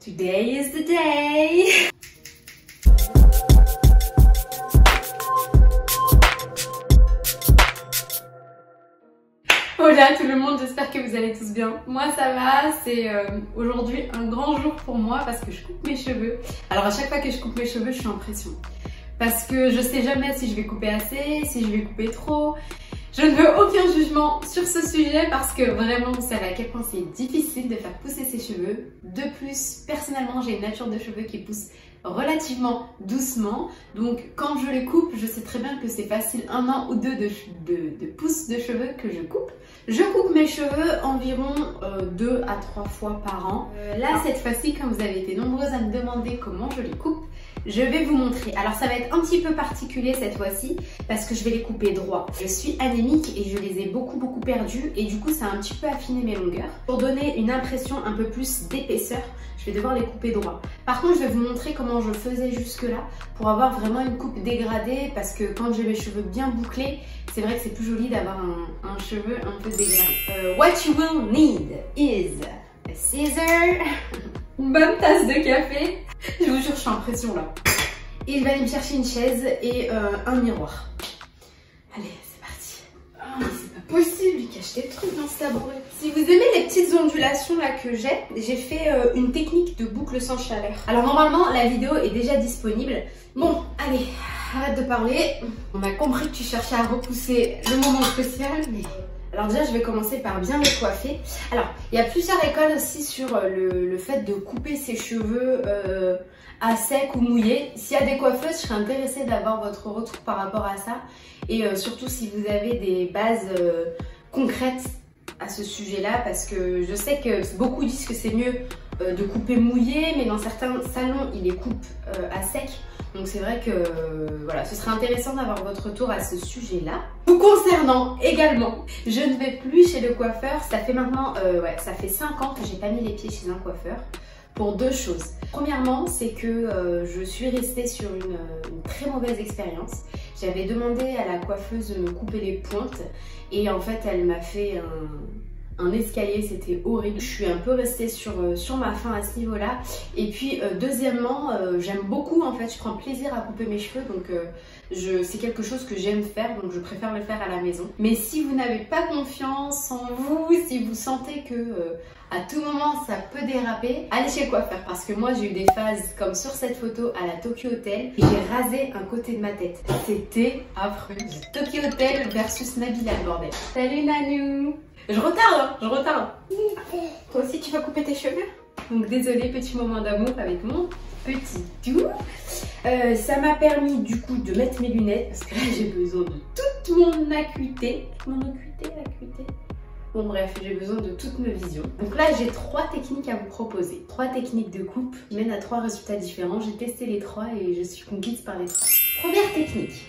Today is the day. Hola tout le monde, j'espère que vous allez tous bien. Moi ça va, c'est aujourd'hui un grand jour pour moi parce que je coupe mes cheveux. Alors à chaque fois que je coupe mes cheveux, je suis en pression. Parce que je sais jamais si je vais couper assez, si je vais couper trop. Je ne veux aucun jugement sur ce sujet parce que vraiment vous savez à quel point c'est difficile de faire pousser ses cheveux. De plus, personnellement j'ai une nature de cheveux qui pousse relativement doucement. Donc quand je les coupe, je sais très bien que c'est facile 1 an ou 2 de pousse de cheveux que je coupe. Je coupe mes cheveux environ 2 à 3 fois par an. Là cette fois-ci, comme vous avez été nombreuses à me demander comment je les coupe, je vais vous montrer. Alors ça va être un petit peu particulier cette fois-ci parce que je vais les couper droit. Je suis anémique et je les ai beaucoup perdus et du coup ça a un petit peu affiné mes longueurs. Pour donner une impression un peu plus d'épaisseur, je vais devoir les couper droit. Par contre je vais vous montrer comment je faisais jusque là pour avoir vraiment une coupe dégradée parce que quand j'ai mes cheveux bien bouclés, c'est vrai que c'est plus joli d'avoir un cheveu un peu dégradé. What you will need is a scissor, une bonne tasse de café. Je vous jure, je suis en pression là. Et je vais aller me chercher une chaise et un miroir. Allez, c'est parti. Oh, mais c'est pas possible, il cache des trucs dans ce tabouret. Si vous aimez les petites ondulations là que j'ai fait une technique de boucle sans chaleur. Alors normalement, la vidéo est déjà disponible. Bon, allez, arrête de parler. On a compris que tu cherchais à repousser le moment spécial, mais... Alors déjà, je vais commencer par bien les coiffer. Alors, il y a plusieurs écoles aussi sur le fait de couper ses cheveux à sec ou mouillé. S'il y a des coiffeuses, je serais intéressée d'avoir votre retour par rapport à ça. Et surtout si vous avez des bases concrètes à ce sujet-là, parce que je sais que beaucoup disent que c'est mieux de couper mouillé, mais dans certains salons, ils les coupent à sec. Donc c'est vrai que voilà, ce serait intéressant d'avoir votre retour à ce sujet-là. Vous concernant également, je ne vais plus chez le coiffeur. Ça fait maintenant, ça fait 5 ans que j'ai pas mis les pieds chez un coiffeur. Pour 2 choses. Premièrement, c'est que je suis restée sur une très mauvaise expérience. J'avais demandé à la coiffeuse de me couper les pointes et en fait elle m'a fait un escalier, c'était horrible. Je suis un peu restée sur ma faim à ce niveau-là. Et puis deuxièmement, j'aime beaucoup en fait, je prends plaisir à couper mes cheveux, donc c'est quelque chose que j'aime faire, donc je préfère le faire à la maison. Mais si vous n'avez pas confiance en vous, si vous sentez que à tout moment ça peut déraper, allez chez le coiffeur, parce que moi j'ai eu des phases comme sur cette photo à la Tokyo Hotel et j'ai rasé un côté de ma tête. C'était affreux. Tokyo Hotel versus Nabila, le bordel. Salut Nanou. Je retarde, hein, je retarde. Toi aussi tu vas couper tes cheveux? Donc désolée, petit moment d'amour avec mon petit tout. Ça m'a permis du coup de mettre mes lunettes parce que là j'ai besoin de toute mon acuité. L'acuité. Bon bref, j'ai besoin de toute ma vision. Donc là j'ai 3 techniques à vous proposer. 3 techniques de coupe qui mènent à 3 résultats différents. J'ai testé les 3 et je suis conquise par les 3. Première technique.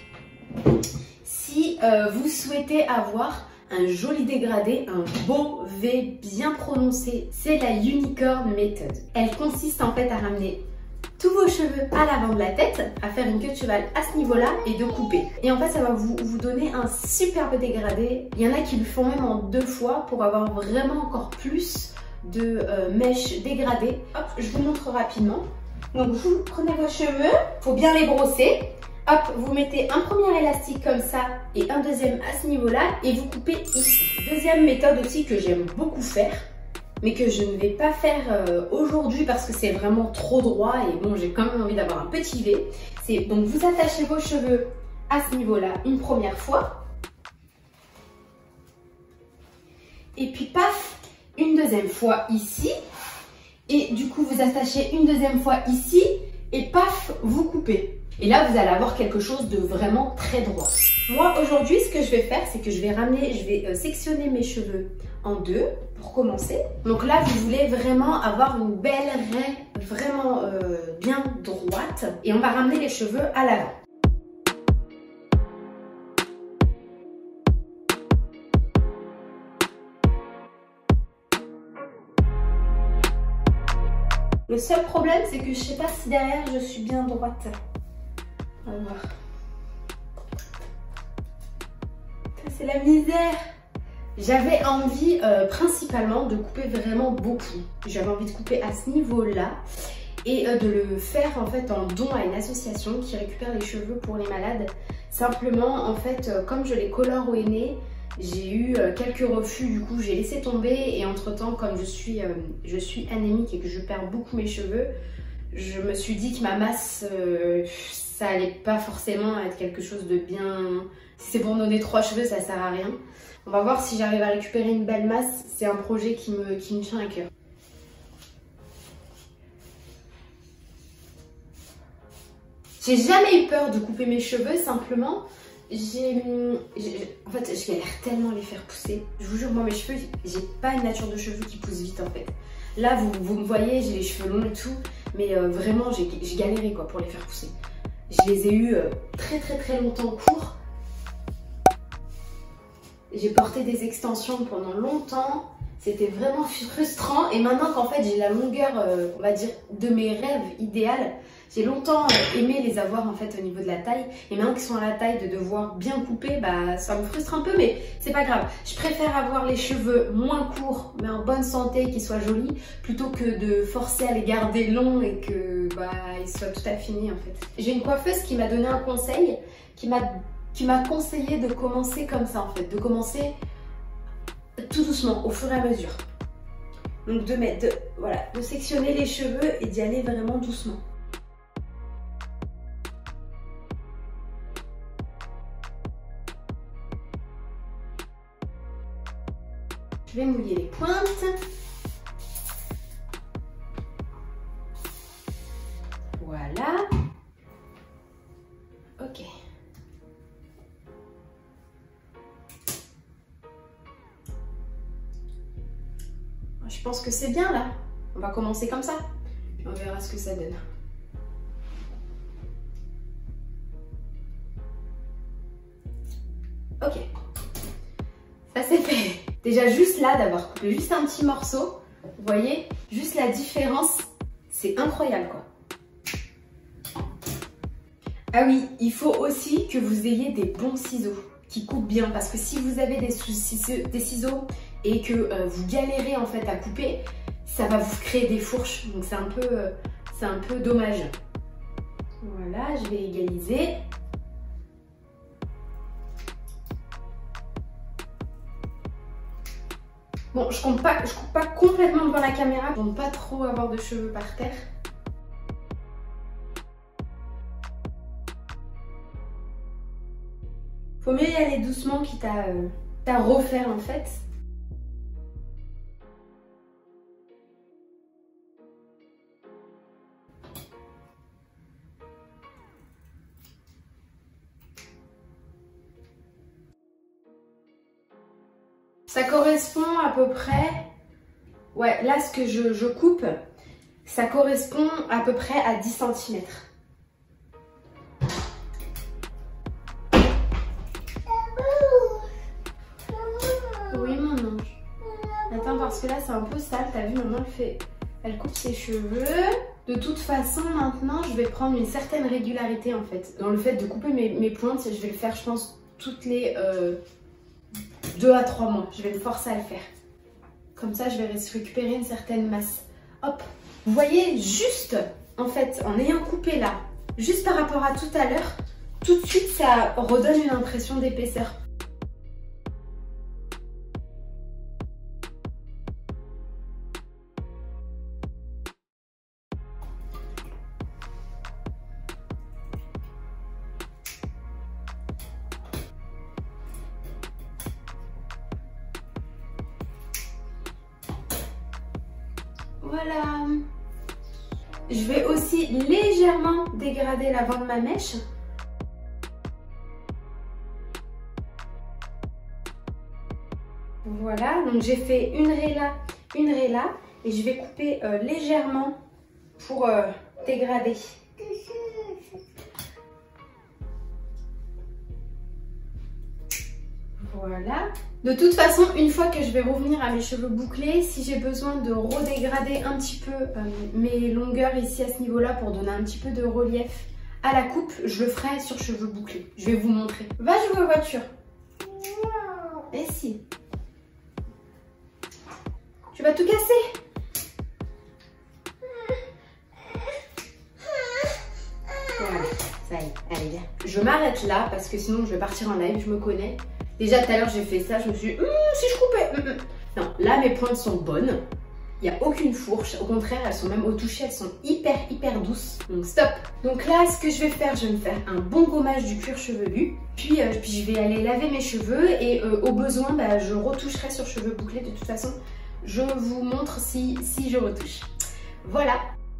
Si vous souhaitez avoir un joli dégradé, un beau V bien prononcé, c'est la Unicorn Method. Elle consiste en fait à ramener tous vos cheveux à l'avant de la tête, à faire une queue de cheval à ce niveau-là et de couper. Et en fait, ça va vous donner un superbe dégradé. Il y en a qui le font même en 2 fois pour avoir vraiment encore plus de mèches dégradées. Hop, je vous montre rapidement. Donc vous prenez vos cheveux, faut bien les brosser. Hop, vous mettez un premier élastique comme ça et un deuxième à ce niveau-là et vous coupez ici. Deuxième méthode aussi que j'aime beaucoup faire, mais que je ne vais pas faire aujourd'hui parce que c'est vraiment trop droit et bon, j'ai quand même envie d'avoir un petit V. C'est donc vous attachez vos cheveux à ce niveau-là une première fois. Et puis paf, une deuxième fois ici. Et du coup, vous attachez une deuxième fois ici et paf, vous coupez. Et là, vous allez avoir quelque chose de vraiment très droit. Moi, aujourd'hui, ce que je vais faire, c'est que je vais sectionner mes cheveux en 2 pour commencer. Donc là, vous voulez vraiment avoir une belle raie vraiment bien droite. Et on va ramener les cheveux à l'avant. Le seul problème, c'est que je sais pas si derrière, je suis bien droite. On va voir. C'est la misère. J'avais envie principalement de couper vraiment beaucoup. J'avais envie de couper à ce niveau-là. et de le faire en fait en don à une association qui récupère les cheveux pour les malades. Simplement en fait comme je les colore au henné, j'ai eu quelques refus, du coup j'ai laissé tomber et entre temps comme je suis anémique et que je perds beaucoup mes cheveux, je me suis dit que ma masse ça allait pas forcément être quelque chose de bien. Si c'est pour donner 3 cheveux, ça sert à rien. On va voir si j'arrive à récupérer une belle masse. C'est un projet qui me tient à cœur. J'ai jamais eu peur de couper mes cheveux, simplement en fait je galère tellement à les faire pousser. Je vous jure, moi mes cheveux, j'ai pas une nature de cheveux qui pousse vite en fait. Là vous me voyez, j'ai les cheveux longs et tout, mais vraiment j'ai galéré quoi pour les faire pousser. Je les ai eu très longtemps courts. J'ai porté des extensions pendant longtemps. C'était vraiment frustrant. Et maintenant qu'en fait j'ai la longueur, on va dire, de mes rêves idéales, j'ai longtemps aimé les avoir en fait au niveau de la taille. Et maintenant qu'ils sont à la taille de devoir bien couper, bah ça me frustre un peu, mais c'est pas grave. Je préfère avoir les cheveux moins courts, mais en bonne santé, qu'ils soient jolis, plutôt que de forcer à les garder longs et que bah ils soient tout affinés en fait. J'ai une coiffeuse qui m'a donné un conseil, qui m'a conseillé de commencer comme ça en fait, de commencer tout doucement, au fur et à mesure. Donc de sectionner les cheveux et d'y aller vraiment doucement. Je vais mouiller les pointes. Voilà. Ok. Je pense que c'est bien là. On va commencer comme ça. On verra ce que ça donne. Ok. Ça c'est fait. Déjà juste là d'avoir coupé juste un petit morceau. Vous voyez, juste la différence, c'est incroyable quoi. Ah oui, il faut aussi que vous ayez des bons ciseaux qui coupent bien, parce que si vous avez des ciseaux et que vous galérez en fait à couper, ça va vous créer des fourches, donc c'est un peu dommage. Voilà, je vais égaliser. Bon, je coupe pas complètement devant la caméra pour ne pas trop avoir de cheveux par terre. Faut mieux y aller doucement quitte à refaire en fait. Ça correspond à peu près, ouais, là ce que je coupe, ça correspond à peu près à 10 cm. Oui mon ange. Attends, parce que là c'est un peu sale, t'as vu, maman elle coupe ses cheveux. De toute façon maintenant je vais prendre une certaine régularité en fait. Dans le fait de couper mes pointes, je vais le faire je pense toutes les 2 à 3 mois, je vais me forcer à le faire. Comme ça, je vais récupérer une certaine masse. Hop, vous voyez, juste, en fait, en ayant coupé là, juste par rapport à tout à l'heure, tout de suite, ça redonne une impression d'épaisseur. Voilà. Je vais aussi légèrement dégrader l'avant de ma mèche. Voilà, donc j'ai fait une raie là, et je vais couper légèrement pour dégrader. Voilà. De toute façon, une fois que je vais revenir à mes cheveux bouclés, si j'ai besoin de redégrader un petit peu mes longueurs ici à ce niveau-là pour donner un petit peu de relief à la coupe, je le ferai sur cheveux bouclés. Je vais vous montrer. Va jouer aux voitures. Et si. Tu vas tout casser. Allez, viens. Je m'arrête là parce que sinon je vais partir en live, je me connais. Déjà tout à l'heure j'ai fait ça, je me suis dit, si je coupais. Non, là mes pointes sont bonnes. Il n'y a aucune fourche, au contraire elles sont même au toucher, elles sont hyper douces. Donc stop. Donc là ce que je vais faire, je vais me faire un bon gommage du cuir chevelu. Puis je vais aller laver mes cheveux et au besoin bah, je retoucherai sur cheveux bouclés. De toute façon je vous montre si je retouche. Voilà.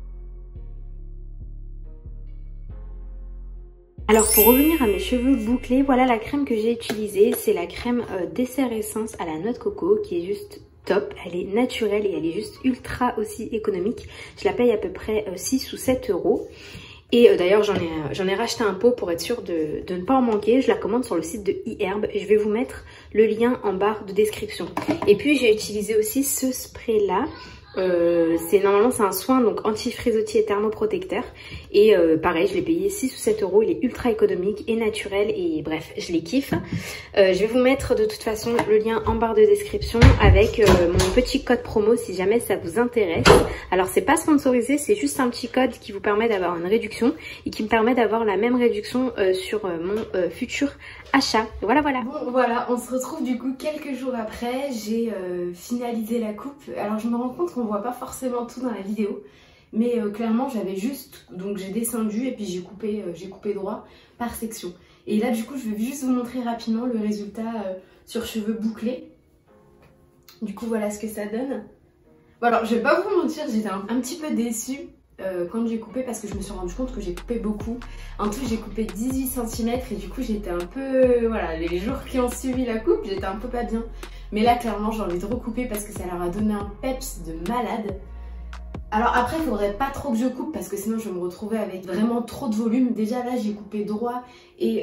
Alors pour revenir à mes cheveux bouclés, voilà la crème que j'ai utilisée. C'est la crème Dessert Essence à la noix de coco qui est juste top. Elle est naturelle et elle est juste ultra aussi économique. Je la paye à peu près 6 ou 7 euros. Et d'ailleurs j'en ai racheté un pot pour être sûre de ne pas en manquer. Je la commande sur le site de iHerb et je vais vous mettre le lien en barre de description. Et puis j'ai utilisé aussi ce spray là. Normalement c'est un soin donc anti-frisottis et thermoprotecteur et pareil je l'ai payé 6 ou 7 euros. Il est ultra économique et naturel et bref je les kiffe. Je vais vous mettre de toute façon le lien en barre de description avec mon petit code promo si jamais ça vous intéresse. Alors c'est pas sponsorisé, c'est juste un petit code qui vous permet d'avoir une réduction et qui me permet d'avoir la même réduction sur mon futur achat. Voilà. Bon voilà, on se retrouve du coup quelques jours après. J'ai finalisé la coupe. Alors je me rends compte qu'on voit pas forcément tout dans la vidéo, mais clairement j'avais juste, donc j'ai descendu et puis j'ai coupé droit par section. Et là du coup je vais juste vous montrer rapidement le résultat sur cheveux bouclés. Du coup voilà ce que ça donne. Bon alors je vais pas vous mentir, j'étais un petit peu déçue quand j'ai coupé parce que je me suis rendu compte que j'ai coupé beaucoup. En tout j'ai coupé 18 cm et du coup j'étais un peu, voilà, les jours qui ont suivi la coupe j'étais un peu pas bien. Mais là clairement j'ai envie de recouper parce que ça leur a donné un peps de malade. Alors après il faudrait pas trop que je coupe parce que sinon je vais me retrouver avec vraiment trop de volume. Déjà là j'ai coupé droit et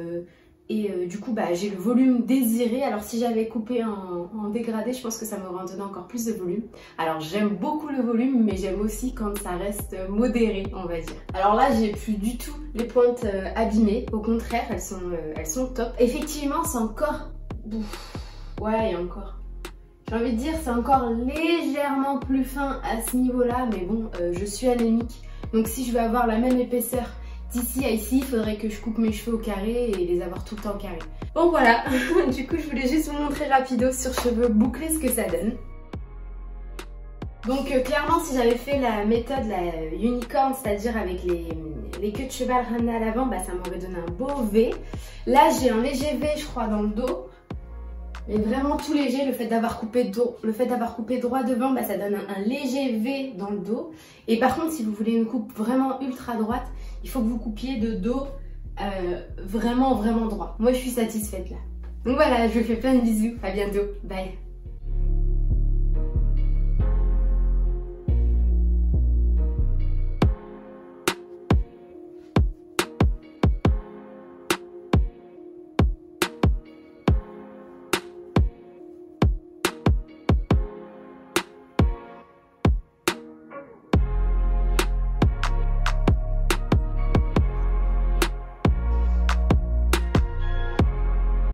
du coup bah, j'ai le volume désiré. Alors si j'avais coupé en dégradé je pense que ça m'aurait donné encore plus de volume. Alors j'aime beaucoup le volume mais j'aime aussi quand ça reste modéré on va dire. Alors là j'ai plus du tout les pointes abîmées. Au contraire elles sont top. Effectivement c'est encore... Ouais, et encore. J'ai envie de dire, c'est encore légèrement plus fin à ce niveau-là, mais bon, je suis anémique. Donc si je veux avoir la même épaisseur d'ici à ici, il faudrait que je coupe mes cheveux au carré et les avoir tout le temps carrés. Bon voilà, du coup je voulais juste vous montrer rapido sur cheveux bouclés ce que ça donne. Donc clairement si j'avais fait la méthode la unicorn, c'est-à-dire avec les queues de cheval ramenées à l'avant, bah ça m'aurait donné un beau V. Là j'ai un léger V je crois dans le dos. Mais vraiment tout léger, le fait d'avoir coupé droit devant, bah, ça donne un léger V dans le dos. Et par contre, si vous voulez une coupe vraiment ultra droite, il faut que vous coupiez de dos vraiment droit. Moi, je suis satisfaite là. Donc voilà, je vous fais plein de bisous. À bientôt. Bye.